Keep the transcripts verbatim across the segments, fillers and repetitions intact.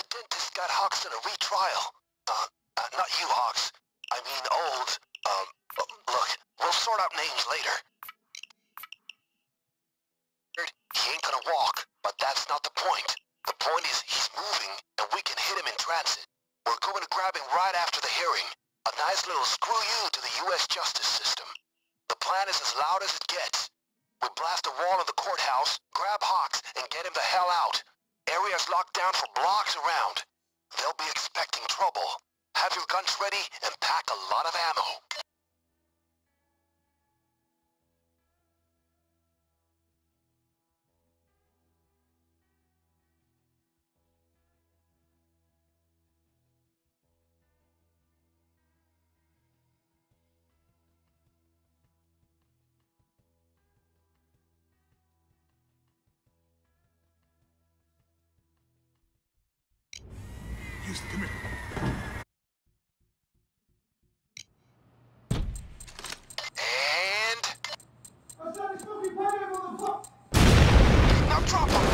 dentist got Hoxton a retrial. Uh, uh, not you, Hox. I mean old. Um, look, we'll sort out names later. He ain't gonna walk, but that's not the point. The point is he's moving, and we can hit him in transit. We're going to grab him right after the hearing. A nice little screw you to the U S justice system. The plan is as loud as it gets. We blast a wall of the courthouse, grab Hox, and get him the hell out. Area's locked down for blocks around. They'll be expecting trouble. Have your guns ready and pack a lot of ammo. Houston, come here. And... I'm trying to smoke you, Payday, motherfucker! Now drop him!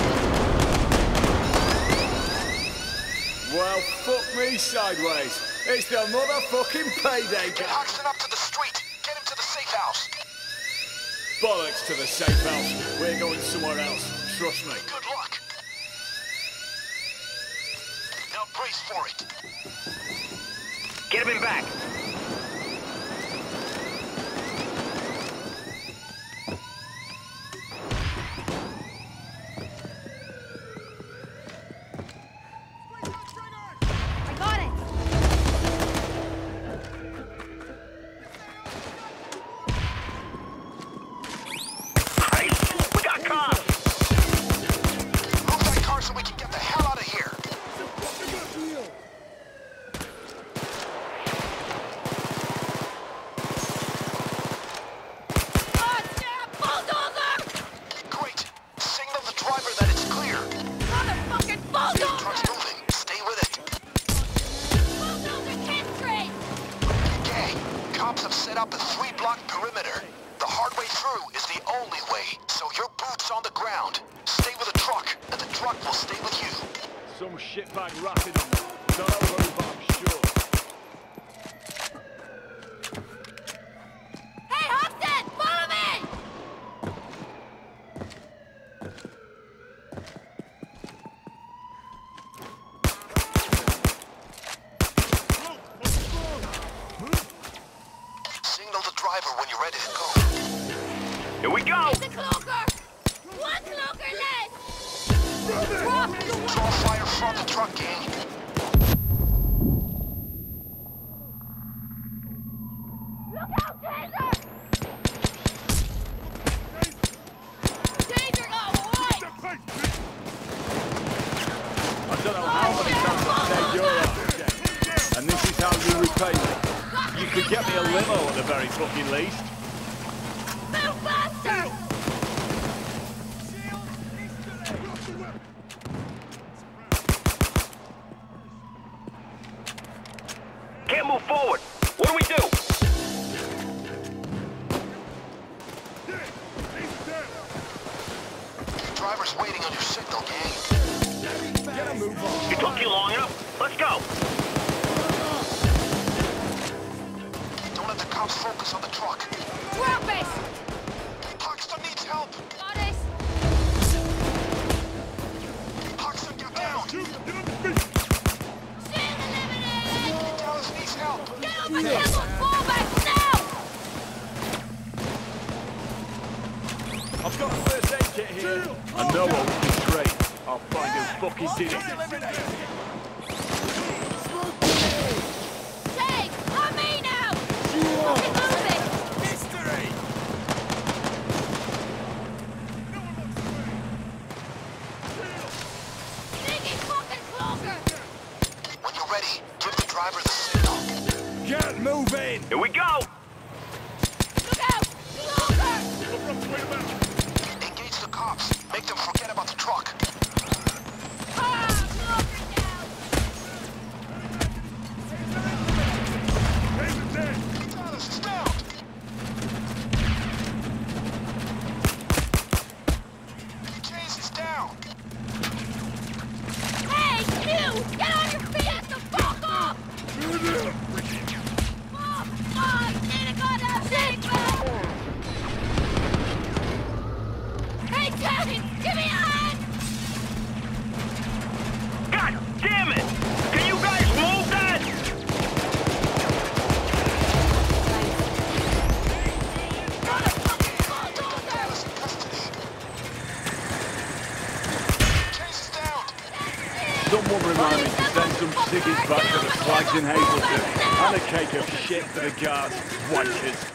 Well, fuck me sideways. It's the motherfucking Payday. Get Hoxton up to the street. Get him to the safe house. Bollocks to the safe house. We're going somewhere else. Trust me. Good luck. Now brace for it. Get him in back. I got it. Hey, we got cars. Move that car so we can get the hell out of here. Oh, snap! Bulldozer! Great. Signal the driver that it's clear. Motherfucking Truck's bulldozer! moving. Stay with it. Bulldozer can't straight! Gang, cops have set up a three-block perimeter. The hard way through is the only way, so your boots on the ground. Stay with the truck, and the truck will stay with you. Some shitbag ratted on them. Don't know but I'm sure. Hey, Hoxton! Follow me! Signal the driver when you're ready to go. Here we go. It's a cloaker! One cloaker less! Drop the Draw fire from the truck, gang. Look out, Taser! Taser got white! I don't know how many times I've saved your ass, and this is how you repay me. You could get me a limo at the very fucking least. Move faster! Can't move forward. What do we do? Driver's waiting on your signal, gang. Get a move on. It took you long enough. Let's go. Don't let the cops focus on the truck. Drop it! Hoxton needs help. Got it! Hoxton, get down. Shield eliminated! Dallas needs help. Get up and kill those fallbacks now! I've got a first aid kit here. I know what will be great. I'll find who fucking did it. Take! On me now! Fucking move it! History! Sneaky fucking cloaker! When you're ready, give the driver the signal. Get moving! Here we go. Look out! Cloaker! Engage the cops. Make them forget about the truck. Ah! Cloaker down! Dallas is down. Chase is down. Hey, you! Get Someone remind me to send some ciggies back to the flags in Hazleton. And a cake of shit for the guards, wankers.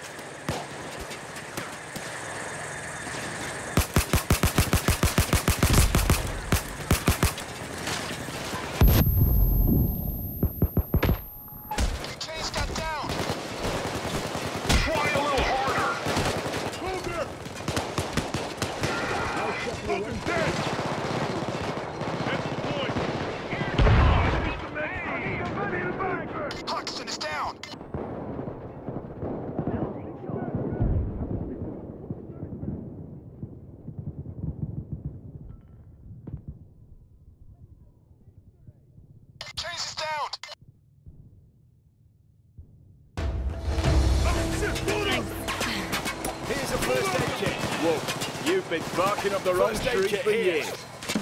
Hoxton is down! Chase is down! Here's a first aid kit. Whoa, you've been barking up the wrong tree for years.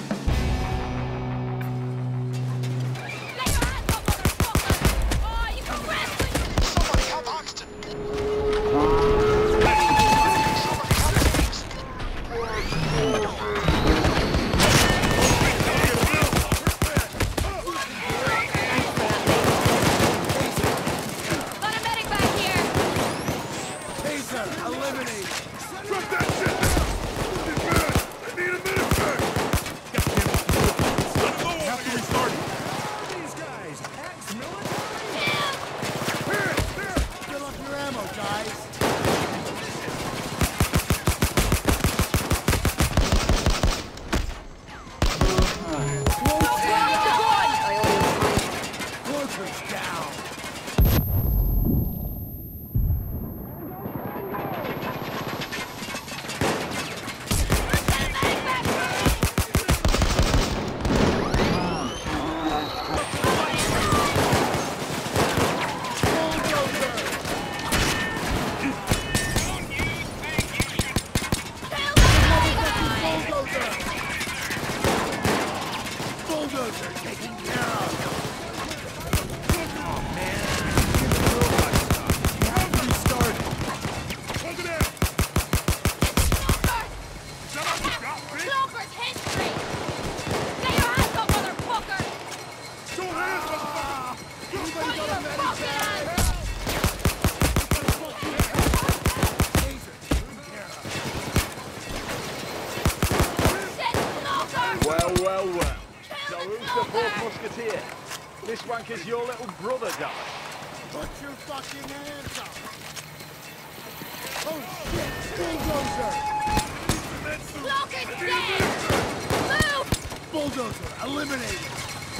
Well, well, well. So who's the fourth musketeer? This wanker's your little brother, darling. Put your fucking hands up! Oh shit! Bulldozer! Look at dead! Move! Bulldozer, eliminated!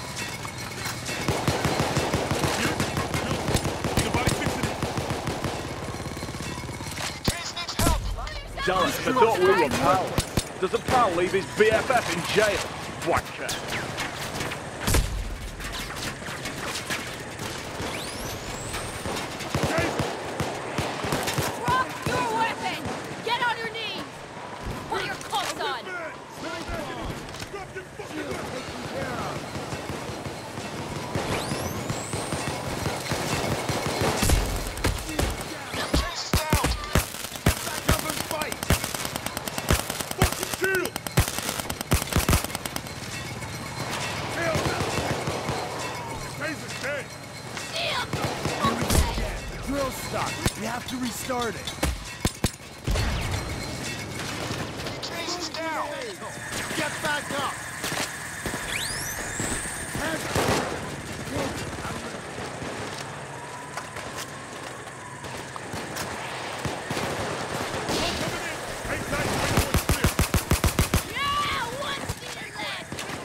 Darling, I thought we were pals. Does a pal leave his B F F in jail? Wanker. Drop your weapon! Get on your knees! Put your cuffs on! We have to restart it. Chase is down! Get back up! Hands up! Yeah! One seat left!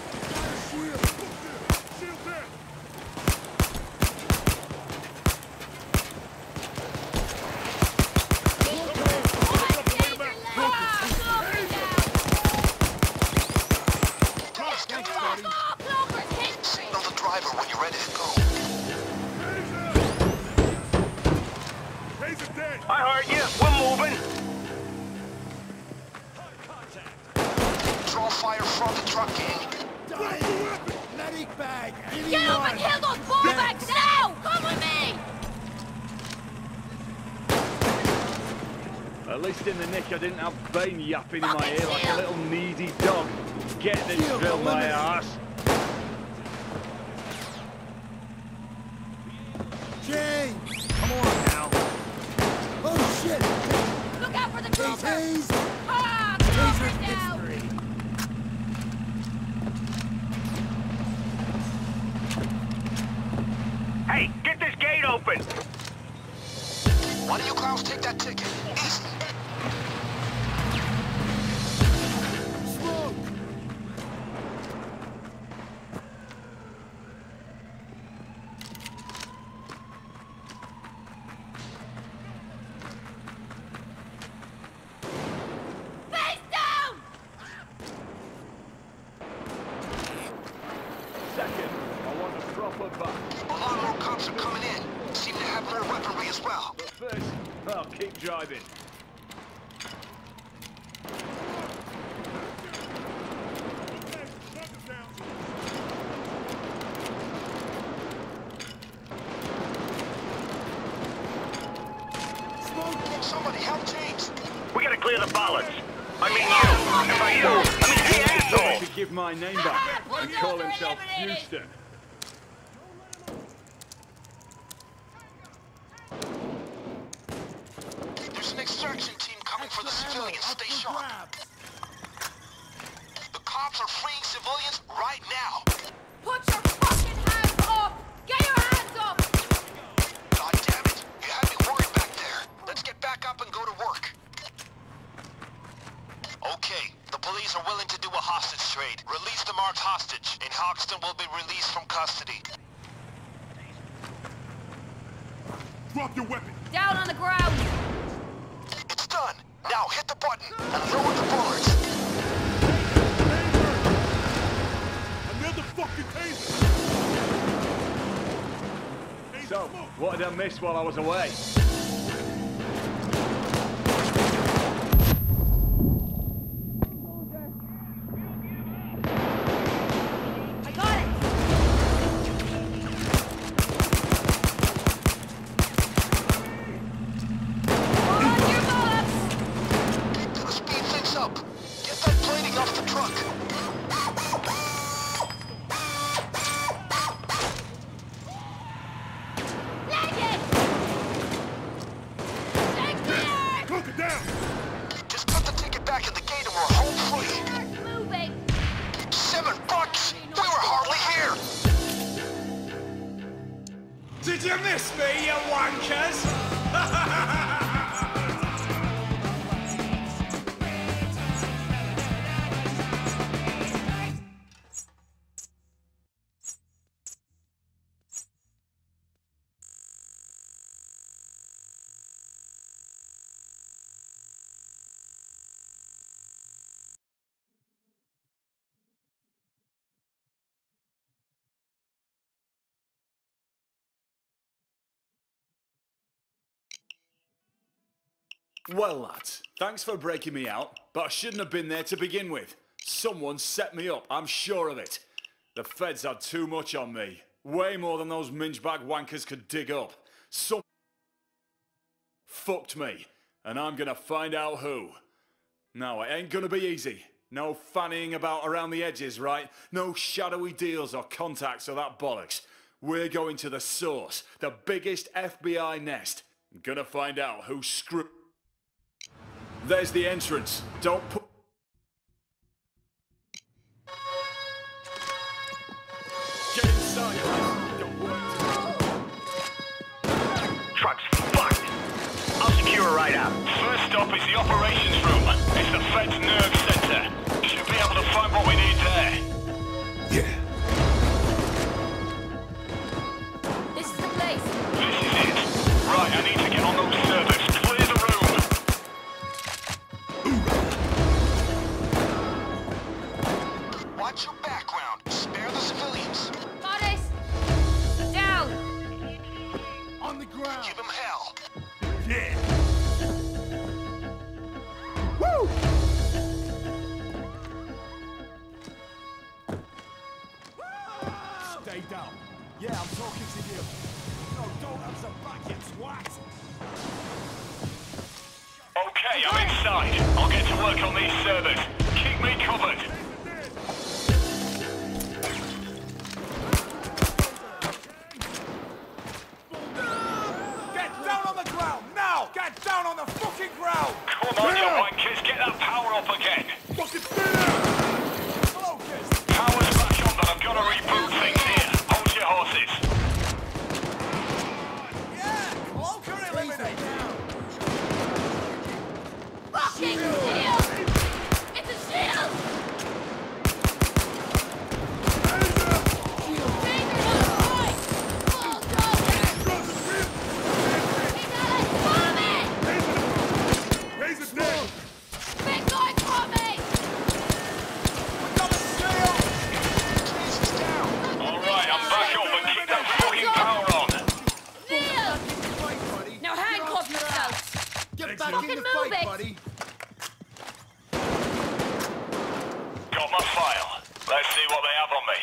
Signal the driver when you're ready to go. I heard you. We're moving. Draw fire from the truck, gang. Medic bag! Get up and kill those ballbacks now! Come with me! At least in the nick I didn't have Bane yapping in my ear like a little needy dog. Get this drill, my ass. gate open. Why do you clowns take that ticket? Easy. Smoke! Face down! Second, I want a proper back. A lot more cops are coming in. Seem to have more weaponry as well. But first, I'll keep driving. Somebody help James. We gotta clear the bollards. I mean you. And by you, I mean the Trying asshole. to give my name back and call himself Houston. There's an extraction team coming for the civilians. Stay sharp. The cops are freeing civilians right now. Put your fucking hands up! Get your hands up! God damn it. You had me worried back there. Let's get back up and go to work. Okay, the police are willing to do a hostage trade. Release the marked hostage, and Hoxton will be released from custody. Drop your weapon! Down on the ground! It's done. Now hit the button and lower the bullets. Another fucking taser! So, what did I miss while I was away? I got it! Hold your bullets! Gonna speed things up. Get that plating off the truck. Leg it! Stay clear! Look it down! Just put the ticket back in the gate and we're home free. Start moving! Seven bucks? We were hardly here. Did you miss me, you wankers? Well, lads, thanks for breaking me out, but I shouldn't have been there to begin with. Someone set me up, I'm sure of it. The feds had too much on me. Way more than those minge-bag wankers could dig up. Some fucked me, and I'm gonna find out who. No, it ain't gonna be easy. No fannying about around the edges, right? No shadowy deals or contacts or that bollocks. We're going to the source, the biggest F B I nest. I'm gonna find out who screwed... There's the entrance. Don't put... Get inside, guys. Don't work. Truck's fucked. I'll secure her right out. First stop is the operations room. It's the Fed's nerve center. You should be able to find what we need there. Yeah. This is the place! This is it. Right, I need to get on those servers. Clear the room. Watch your background. Spare the civilians. Got it! Down! On the ground! Give them hell. Yeah! Woo! Stay down. Yeah, I'm talking to you. No, don't answer back, you twat! Okay, I'm inside. I'll get to work on these servers. Keep me covered. Get down on the ground, now! Get down on the fucking ground! Come on, you wankers, get that power up again. Fucking spin Focus! Power's back on, but I've got to reboot things here. Hold your horses.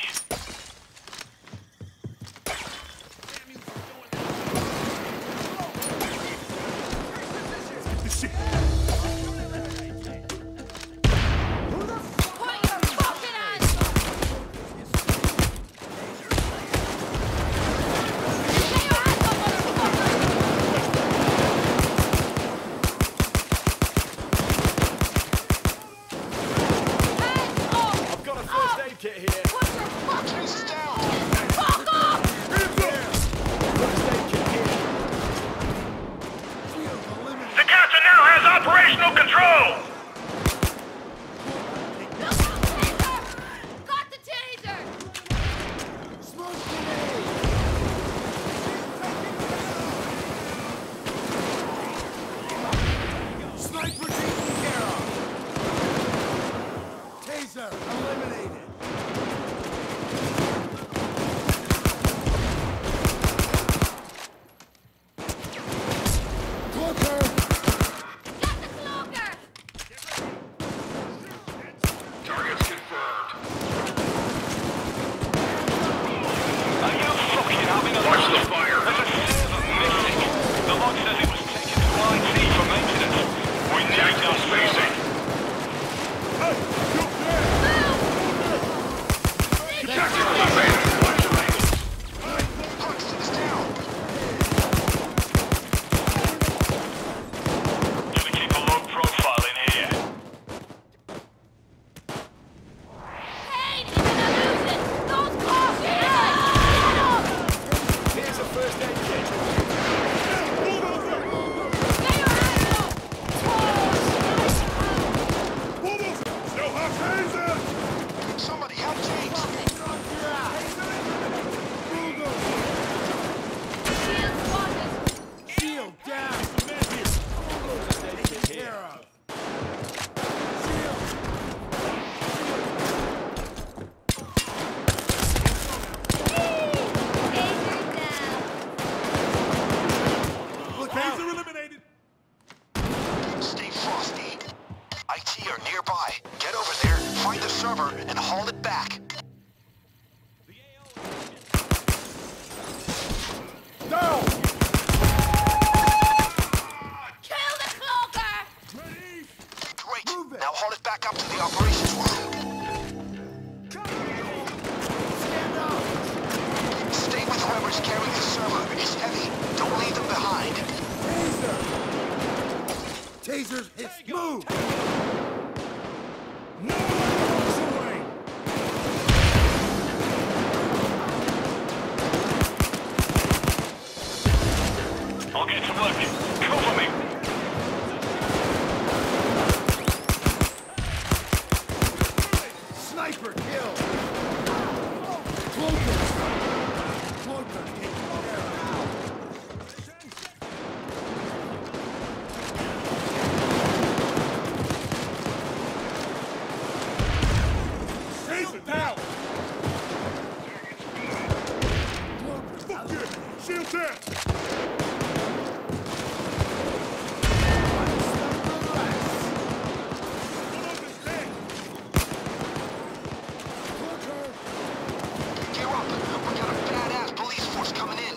Tasers, hits, move! No! I'll get to work. Cover me! Sniper kill! Cloaker! Cloaker, take care of. Down! Fuck you! Shield down! Gear up! We got a badass police force coming in!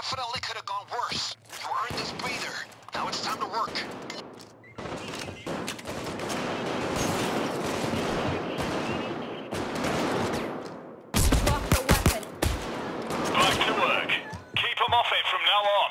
definitely could have gone worse. You earned this breather. Now it's time to work. Drop the weapon. Back to work. Keep them off it from now on.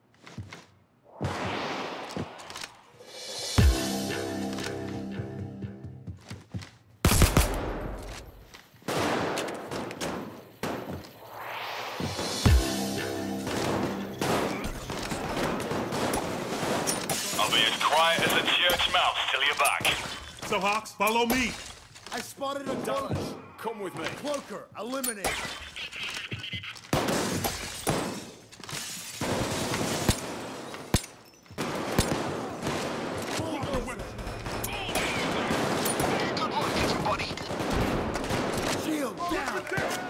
I'll be as quiet as a church mouse till you're back. So, Hox, follow me. I spotted a Dallas, Dallas. come with me. Cloaker, eliminate. Good work, everybody. Shield down.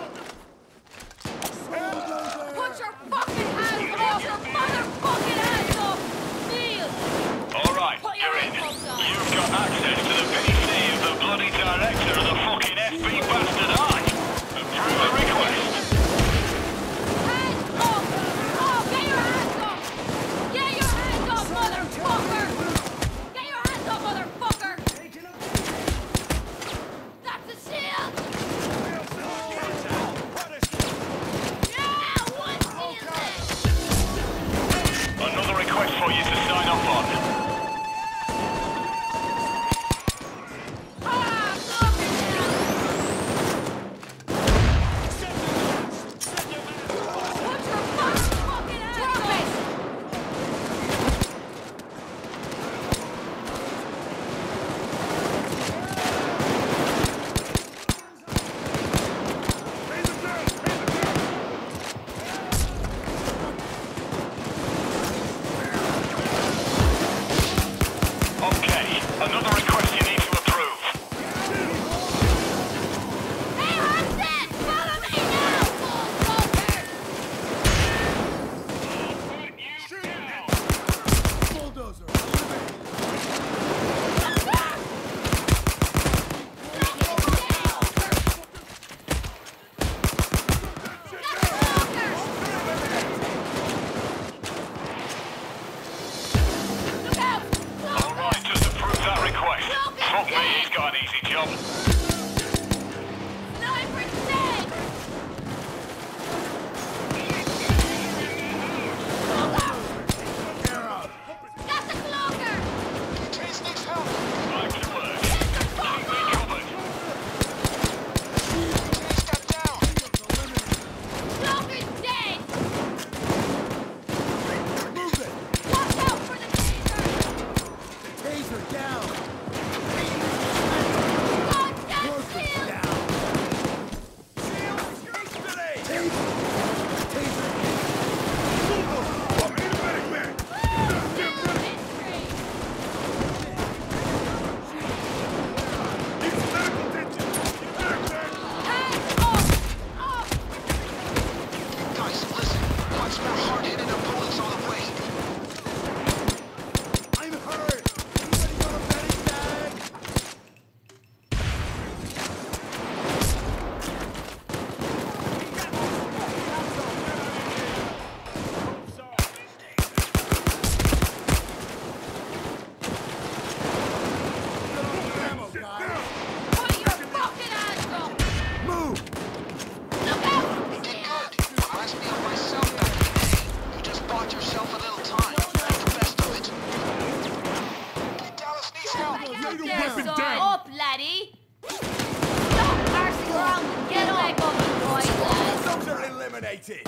Put your fucking hands off your motherfucking hands off! Kneel! All right, Put your you're in. ankles down. You've got access to the P C of the bloody director of the fucking F B bastard eye. Approve the request. Hands off! Oh, get your hands off! Get your hands off, motherfucker! Get your hands off, motherfucker! That's the shield! Yeah, one shield then! Another request for you to sign up on. Ah, look at him! Put your fucking hands off! Okay, another request you need to approve. Hey, Hoxton! Follow me now, motherfucker! Bulldozer, eliminate. All right, just approve that request. Fuck me, he's got an easy job. Case needs help. Back to work. Keep me covered. Case got down. Move it. Taser down. Cloaker down. Taser. Taser. Guys, listen. Much more hard-hitting opponents on the way. I'm hurt. Anybody got a medic bag? Ammo, guys. Move. You did good. Reminds me of myself back in the day. You just bought yourself a little time. Make the best of it. Dallas needs help. Up, laddie! Stop parsing around! Get back up, you boy, lad! Those are eliminated.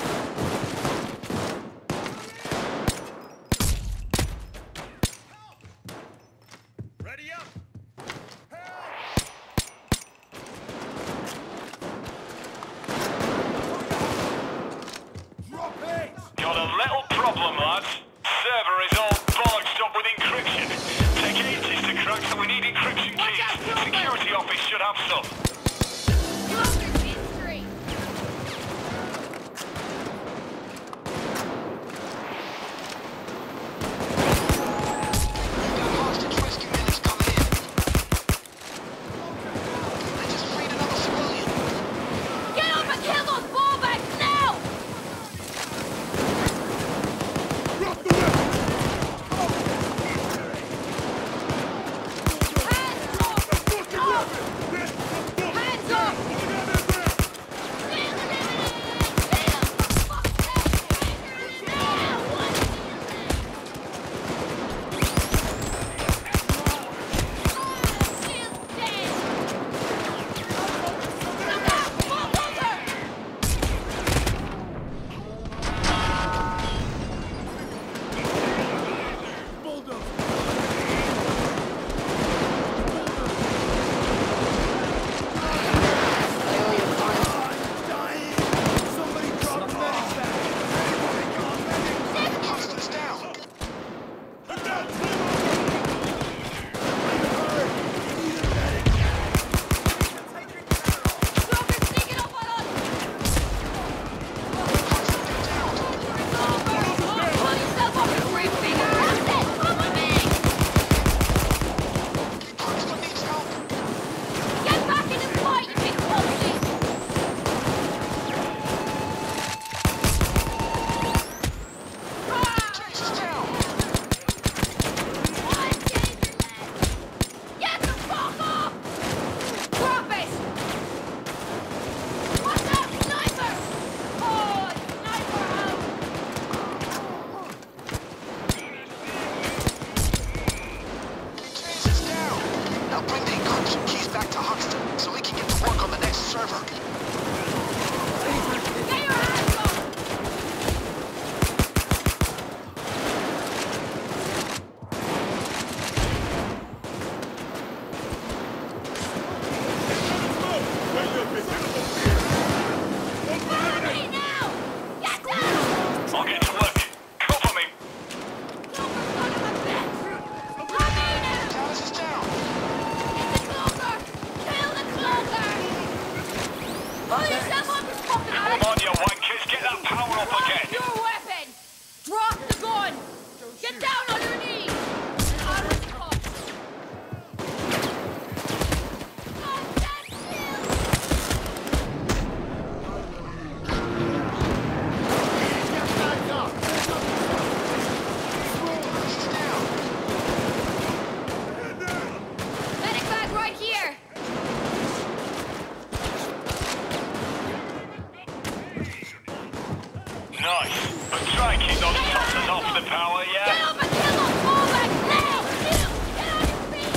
Ready up. Drop it. Got a little problem, lads. Server is all bollocksed up with encryption. Take ages to crack, so we need encryption keys. Security office should have some. Cloaker's history! Nice. But try and keep those tossers off the power, yeah? Get up and kill them! Fall back now! Kill! Get on your feet!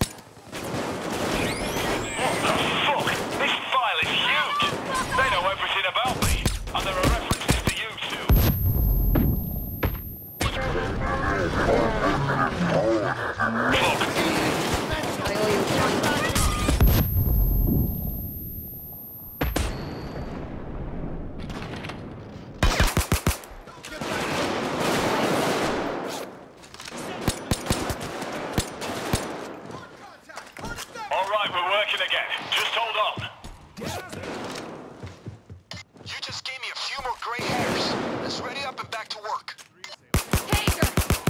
What the fuck? This file is huge! They know everything about me. And there are references to you, too. Fuck. I owe you one. Alright, we're working again. Just hold on. You just gave me a few more gray hairs. Let's ready up and back to work. Taser!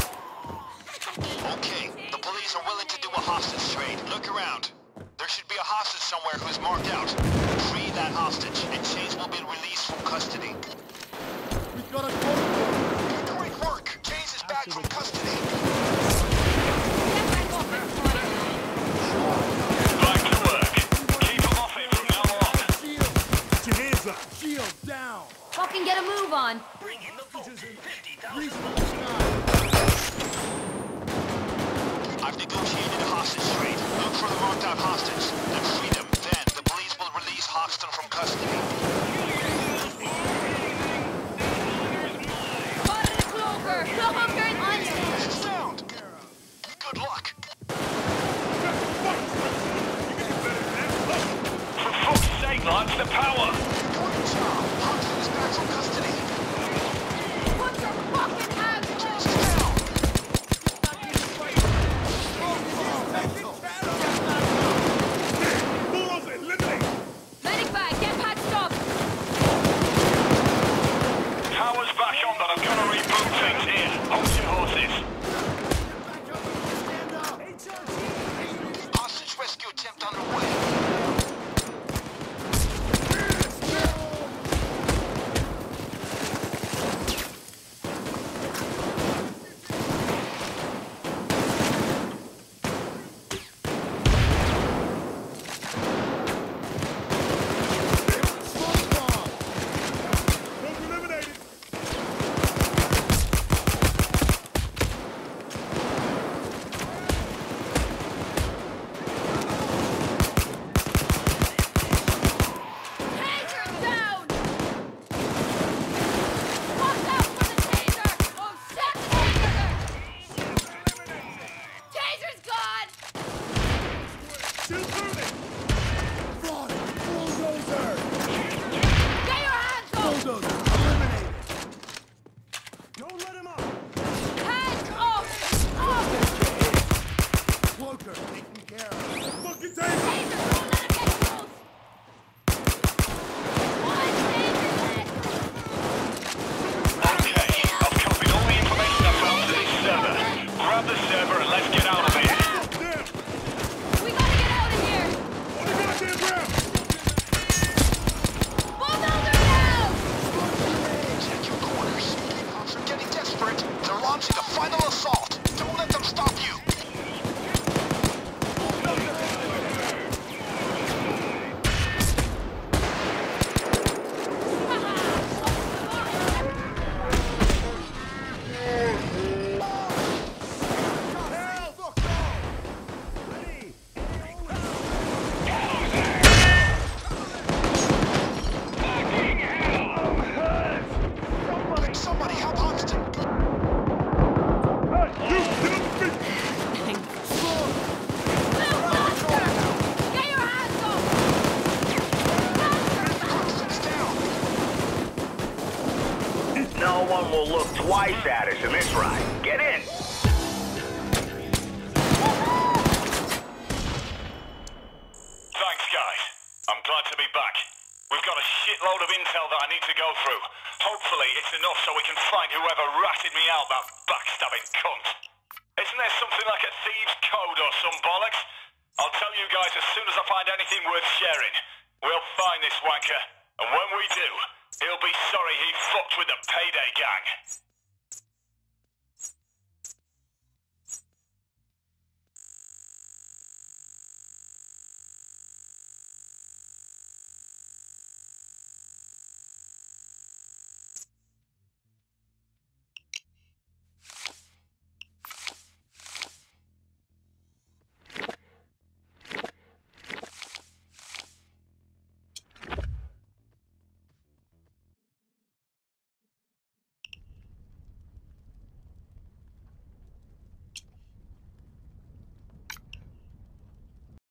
Okay, the police are willing to do a hostage trade. Look around. There should be a hostage somewhere who's marked out. Free that hostage, and Chase will be released from custody. We got a call. Great work! Chase is back from custody. Get back off that corner. Back to work. Keep them off it from now on. Shield. Put your hands up. Shield down. Fucking get a move on. Bring in the vault. fifty thousand. Reasonable sky. I've negotiated a hostage trade. Look for the marked out hostage, then free them. Then the police will release Hoxton from custody. Spotted a cloaker! Cloaker on you! Sound! Good luck. For fuck's sake, launch the power. Great job. Hoxton is back from custody. Put your fucking hands up! Chase is down. Medic bag, get patched up! Power's back on, but I'm gonna reboot things here. Hold your horses. Hostage rescue attempt underway. Taser down! Watch out for the taser! Oh shit! Taser! Taser's gone! Still moving. Fraud. Bulldozer. Get your hands up! Bulldozer. Eliminated. Don't let him up. Hands off! Off! Cloaker. Taken care of. Fucking taser. Taser, don't let him get close! One taser left! Okay, I've copied all the information I found to this server. Grab the server and let's get out of here. Damn. We gotta get out of here! On the goddamn ground. Bulldozer down! Check your corners. Cops are getting desperate. They're launching a final assault. Don't let them stop you. Somebody help Hoxton. You get on the feet. Blue monster! Get your hands up! Hoxton's down. No one will look twice at us in this ride. Get in. Thanks, guys. I'm glad to be back. We've got a shitload of intel that I need to go through. Hopefully it's enough so we can find whoever ratted me out, that backstabbing cunt. Isn't there something like a thieves' code or some bollocks? I'll tell you guys as soon as I find anything worth sharing. We'll find this wanker, and when we do, he'll be sorry he fucked with the Payday gang.